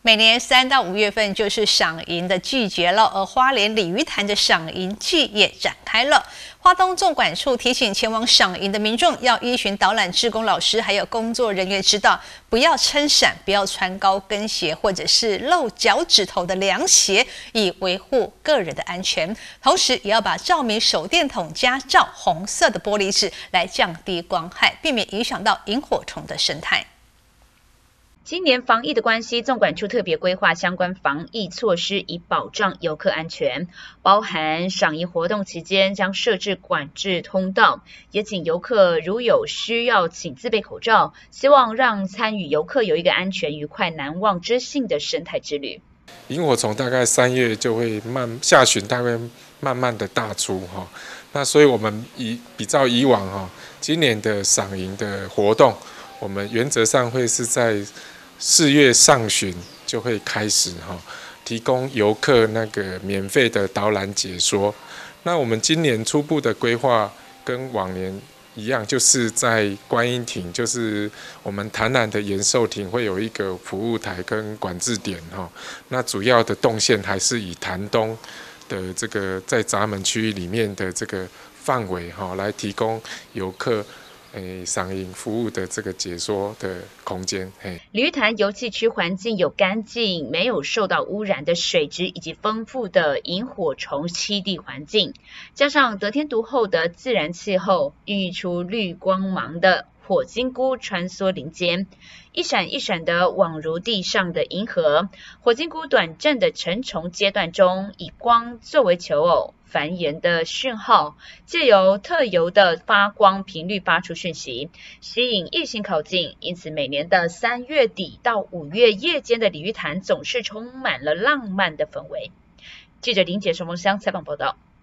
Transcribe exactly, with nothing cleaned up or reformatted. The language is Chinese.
每年三到五月份就是赏萤的季节了，而花莲鲤鱼潭的赏萤季也展开了。花东纵管处提醒前往赏萤的民众要依循导览志工老师还有工作人员指导，不要撑伞，不要穿高跟鞋或者是露脚趾头的凉鞋，以维护个人的安全。同时，也要把照明手电筒加罩红色的玻璃纸，来降低光害，避免影响到萤火虫的生态。 今年防疫的关系，纵管处特别规划相关防疫措施，以保障游客安全，包含赏萤活动期间将设置管制通道，也请游客如有需要，请自备口罩，希望让参与游客有一个安全、愉快、难忘知性的生态之旅。 萤火虫大概三月就会慢下旬，大概慢慢的大出哈。那所以我们以比照以往哈，今年的赏萤的活动，我们原则上会是在四月上旬就会开始哈，提供游客那个免费的导览解说。那我们今年初步的规划跟往年一样，就是在观音亭，就是我们潭南的延寿亭会有一个服务台跟管制点哈。那主要的动线还是以潭东的这个在闸门区域里面的这个范围哈，来提供游客诶，赏萤服务的这个解说的空间。 鲤鱼潭游憩区环境有干净、没有受到污染的水质，以及丰富的萤火虫栖地环境，加上得天独厚的自然气候，孕育出绿光芒的火金菇穿梭林间，一闪一闪的宛如地上的银河。火金菇短暂的成虫阶段中，以光作为求偶繁衍的讯号，借由特有的发光频率发出讯息，吸引异性靠近。因此，每年的三月底到五月夜间的鲤鱼潭总是充满了浪漫的氛围。记者林杰、双峰乡采访报道。